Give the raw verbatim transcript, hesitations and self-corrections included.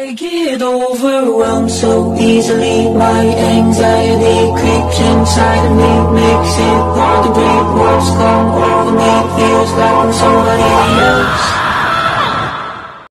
I get overwhelmed so easily. My anxiety creeps inside of me, makes it hard to breathe. Words come over me, feels like I'm somebody else.